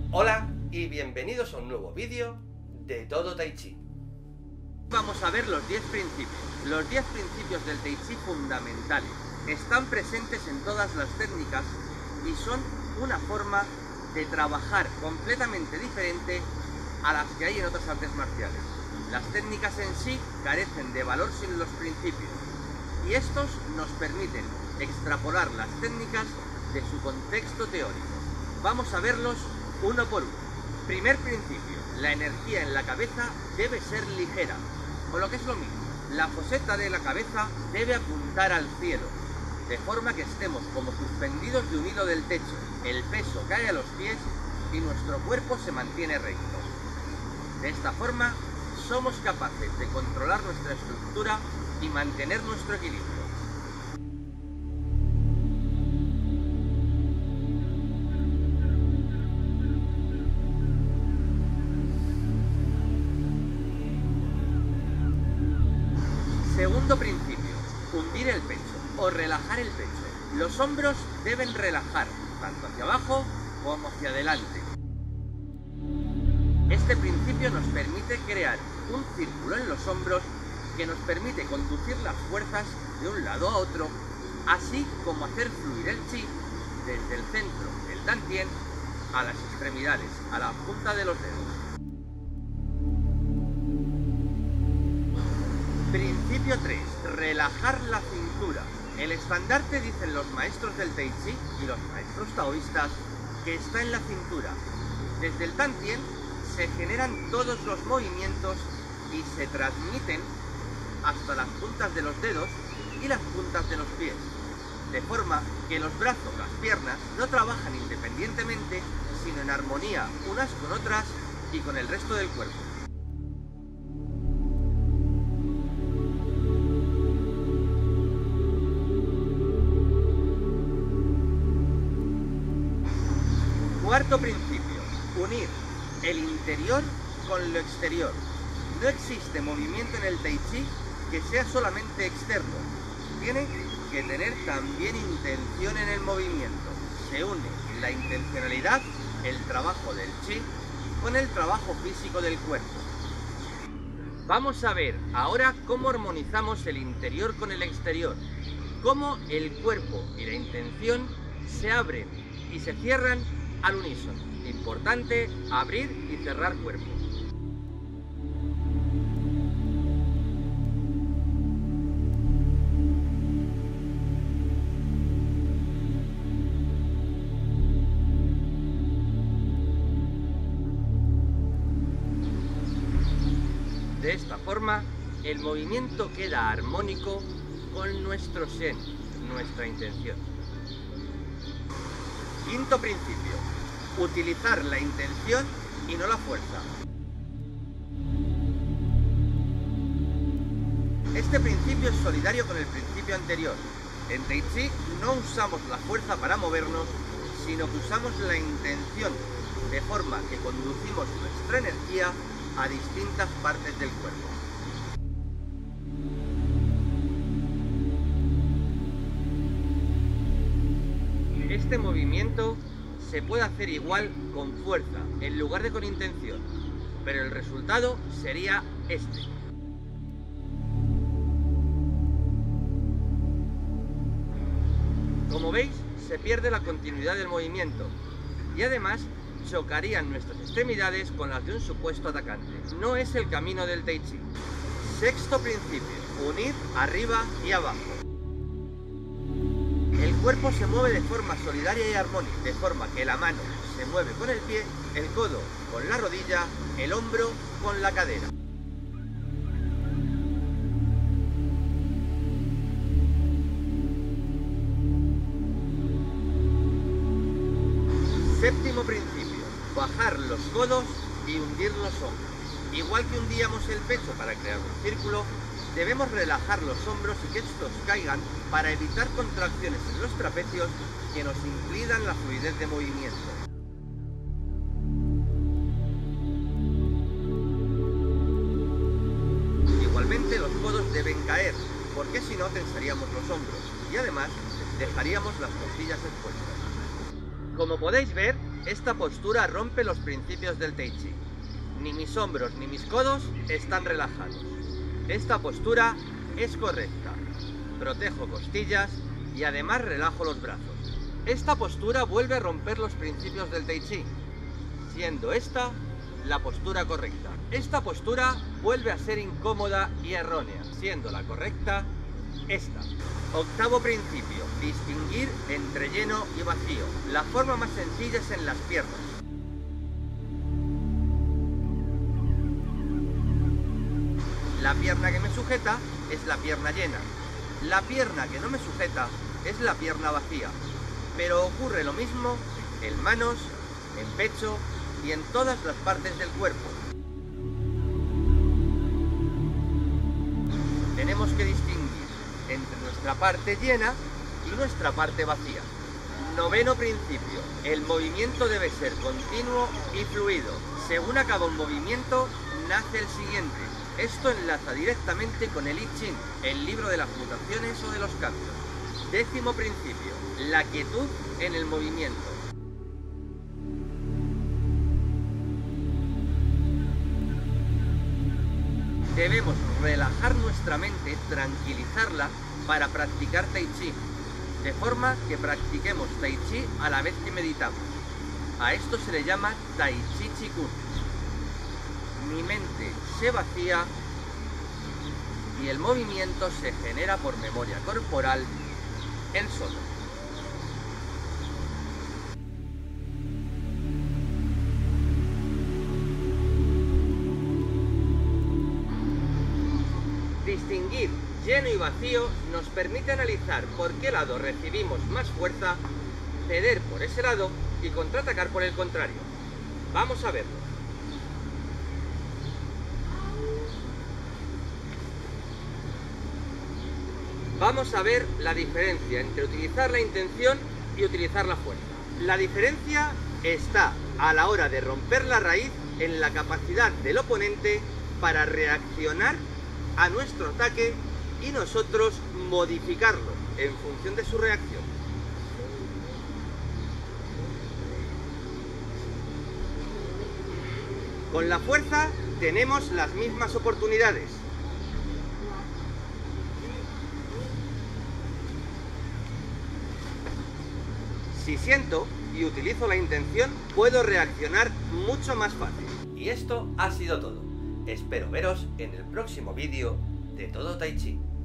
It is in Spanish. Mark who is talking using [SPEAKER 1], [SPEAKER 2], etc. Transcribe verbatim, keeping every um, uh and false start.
[SPEAKER 1] Hola y bienvenidos a un nuevo vídeo de Todo Tai Chi.
[SPEAKER 2] Vamos a ver los diez principios. Los diez principios del Tai Chi fundamentales. Están presentes en todas las técnicas y son una forma de trabajar completamente diferente a las que hay en otras artes marciales. Las técnicas en sí carecen de valor sin los principios y estos nos permiten extrapolar las técnicas de su contexto teórico. Vamos a verlos uno por uno. Primer principio: la energía en la cabeza debe ser ligera, o lo que es lo mismo, la foseta de la cabeza debe apuntar al cielo, de forma que estemos como suspendidos de un hilo del techo. El peso cae a los pies y nuestro cuerpo se mantiene recto. De esta forma somos capaces de controlar nuestra estructura y mantener nuestro equilibrio. Segundo principio: hundir el pecho o relajar el pecho. Los hombros deben relajar, tanto hacia abajo como hacia adelante. Este principio nos permite crear un círculo en los hombros que nos permite conducir las fuerzas de un lado a otro, así como hacer fluir el chi desde el centro del Dantien a las extremidades, a la punta de los dedos. Principio tres: relajar la cintura. El estandarte, dicen los maestros del Tai Chi y los maestros taoístas, que está en la cintura. Desde el Dantien se generan todos los movimientos y se transmiten hasta las puntas de los dedos y las puntas de los pies, de forma que los brazos, las piernas, no trabajan independientemente, sino en armonía unas con otras y con el resto del cuerpo. Cuarto principio: unir el interior con lo exterior. No existe movimiento en el Tai Chi que sea solamente externo. Tiene que tener también intención en el movimiento. Se une la intencionalidad, el trabajo del Chi, con el trabajo físico del cuerpo. Vamos a ver ahora cómo armonizamos el interior con el exterior, cómo el cuerpo y la intención se abren y se cierran al unísono. Importante abrir y cerrar cuerpo. De esta forma, el movimiento queda armónico con nuestro Shen, nuestra intención. Quinto principio: utilizar la intención y no la fuerza. Este principio es solidario con el principio anterior. En Tai Chi no usamos la fuerza para movernos, sino que usamos la intención, de forma que conducimos nuestra energía a distintas partes del cuerpo. Este movimiento se puede hacer igual con fuerza, en lugar de con intención, pero el resultado sería este. Como veis, se pierde la continuidad del movimiento y además chocarían nuestras extremidades con las de un supuesto atacante. No es el camino del Tai Chi. Sexto principio: unir arriba y abajo. El cuerpo se mueve de forma solidaria y armónica, de forma que la mano se mueve con el pie, el codo con la rodilla, el hombro con la cadera. Séptimo principio: bajar los codos y hundir los hombros. Igual que hundíamos el pecho para crear un círculo, debemos relajar los hombros y que estos caigan para evitar contracciones en los trapecios que nos impidan la fluidez de movimiento. Igualmente los codos deben caer, porque si no tensaríamos los hombros y además dejaríamos las costillas expuestas. Como podéis ver, esta postura rompe los principios del Tai Chi. Ni mis hombros ni mis codos están relajados. Esta postura es correcta. Protejo costillas y además relajo los brazos. Esta postura vuelve a romper los principios del Tai Chi, siendo esta la postura correcta. Esta postura vuelve a ser incómoda y errónea, siendo la correcta esta. Octavo principio, distinguir entre lleno y vacío. La forma más sencilla es en las piernas. La pierna que me sujeta es la pierna llena. La pierna que no me sujeta es la pierna vacía. Pero ocurre lo mismo en manos, en pecho y en todas las partes del cuerpo. Tenemos que distinguir entre nuestra parte llena y nuestra parte vacía. Noveno principio, el movimiento debe ser continuo y fluido. Según acaba un movimiento, nace el siguiente. Esto enlaza directamente con el I Ching, el libro de las mutaciones o de los cambios. Décimo principio, la quietud en el movimiento. Debemos relajar nuestra mente, tranquilizarla para practicar Tai Chi, de forma que practiquemos Tai Chi a la vez que meditamos. A esto se le llama Tai Chi Chi Kung. Mi mente se vacía y el movimiento se genera por memoria corporal en solo. Distinguir lleno y vacío nos permite analizar por qué lado recibimos más fuerza, ceder por ese lado y contraatacar por el contrario. Vamos a verlo. Vamos a ver la diferencia entre utilizar la intención y utilizar la fuerza. La diferencia está a la hora de romper la raíz en la capacidad del oponente para reaccionar a nuestro ataque y nosotros modificarlo en función de su reacción. Con la fuerza tenemos las mismas oportunidades. Si siento y utilizo la intención, puedo reaccionar mucho más fácil.
[SPEAKER 1] Y esto ha sido todo. Espero veros en el próximo vídeo de Todo Tai Chi.